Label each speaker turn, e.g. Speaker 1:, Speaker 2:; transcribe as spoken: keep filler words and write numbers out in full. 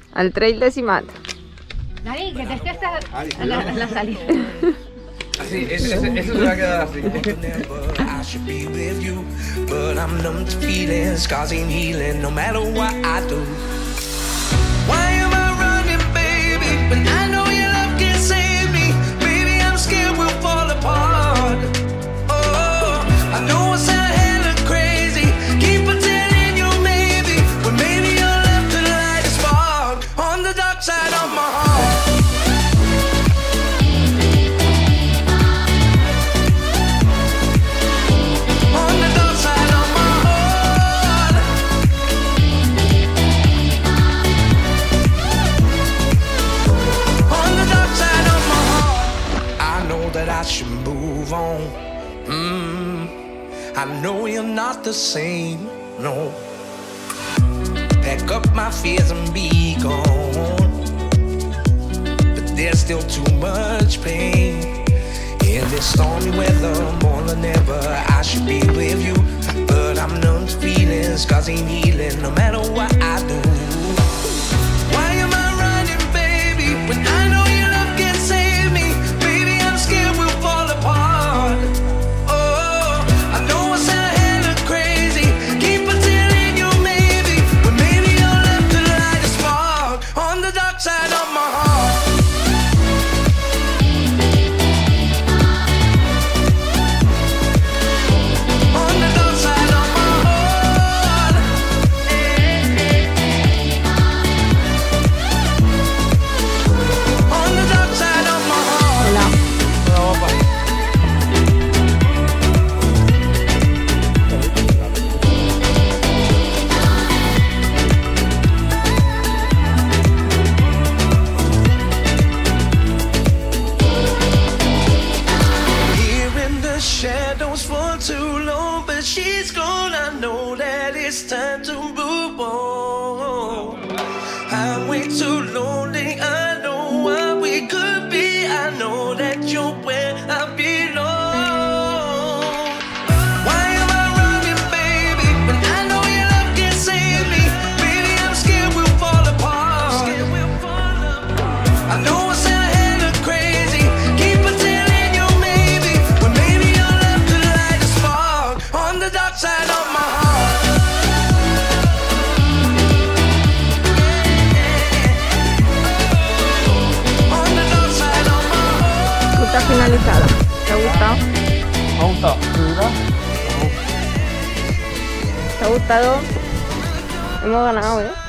Speaker 1: al trail de Simat.
Speaker 2: Dani, que te estés a la, a la salida.
Speaker 3: Así, eso, eso, eso se va a quedar así.
Speaker 4: I should be with you, but I'm numb to feeling, scars ain't healing no matter what I do. Why am I running, baby, when I know your love can save me? Baby, I'm scared we'll fall apart. Oh, I know it's a hella crazy, keep pretending you maybe, but maybe your love could light a spark on the dark side of my heart. I should move on. Mm, I know you're not the same, no. Pack up my fears and be gone. But there's still too much pain in this stormy weather, more than ever. I should be with you, but I'm numb to feelings, scars ain't healing no matter what I do. Why am I running, baby, when I know your love can save me? Baby, I'm scared we'll fall apart. Oh, I know it's a hella crazy, keep pretending you maybe, but maybe your love could light a spark on the dark side of my heart. Shadows for too long, but she's gone. I know that it's time to move on. I'm way too lonely. I know what we could be. I know that you're where I belong. Why am I running, baby, when I know your love can save me? Baby, I'm scared we'll fall apart. I know it's a hella crazy, keep pretending you maybe, but maybe your love could light a spark on the dark side of my heart. On the dark side of my heart.
Speaker 1: Ruta finalizada. ¿Te ha gustado?
Speaker 3: Me ha gustado, ¿verdad?
Speaker 1: ¿Te ha gustado? Hemos ganado, ¿eh?